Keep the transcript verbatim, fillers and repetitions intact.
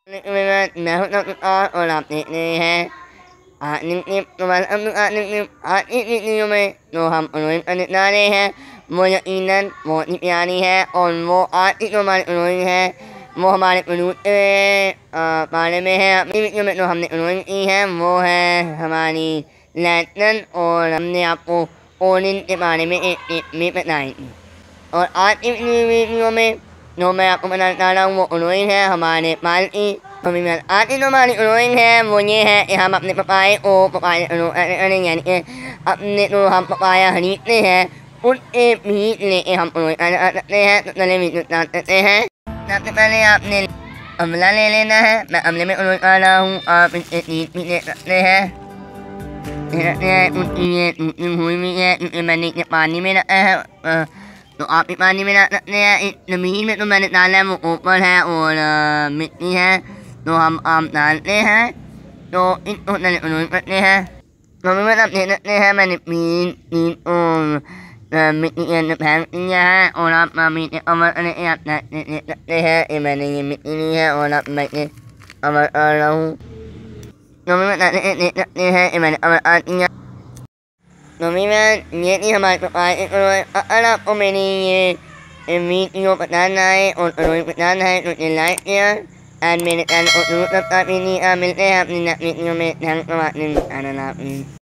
मैं हूँ और आप देख रहे हैं आज निप तुम्हारे अब आज निप आज इस वीडियो में जो हम अनोइंग करने जा रहे हैं वो यकीनन बहुत ही प्यारी है और वो आज की जो हमारी अनोइंग है वो हमारे प्रोड्यूस के बारे में है। अपनी वीडियो में जो हमने अनोइंग की है वो है हमारी लैटन और हमने आपको ओरिन के बारे में एक टिप में बताई थी। और आज की वीडियो में जो मैं आपको बताना चाह रहा हूँ वो अनोइंग है हमारे पाल की। आज की जो हमारी अनोइंग है वो ये है कि हम अपने पपाए को पपाया करेंगे, यानी कि अपने जो हम पपाया खरीदते हैं उसके बीज लेके हम अनोइंग कर सकते हैं। तो चलिए वीडियो स्टार्ट करते हैं। सबसे पहले आपने अमला ले लेना है। मैं अमले में अनोइंग कर रहा हूँ, आप इसके बीज भी ले सकते हैं। उसकी हुई भी है क्योंकि मैंने इसे पानी में रखा है, तो आप भी पानी में रख सकते हैं। इस ज़मीन में तो मैंने डाला है वो ऊपर है और मिट्टी है, तो हम आम डालते हैं तो इसको अनोइंग करते हैं। तो भी मतलब देख सकते हैं मैंने तीन तीन और मिट्टी के अंदर फेंक दिया है और आप मीठे अमर करके आप देख सकते हैं। ये मैंने ये मिट्टी ली है और आप मैं अमर कर रहा हूँ, तो भी मतलब देख सकते हैं ये मैंने अमर कर दिया। तो भी मैं ये थी हमारे पपाए। अगर आपको मेरी ये वीडियो पसंद आए और अनोइंग पसंद आए तो इसे लाइक शेयर एंड मेरे चैनल को जरूर सब्सक्राइब कीजिए। मिलते हैं अपनी नेक्स्ट वीडियो में। Thanks for watching.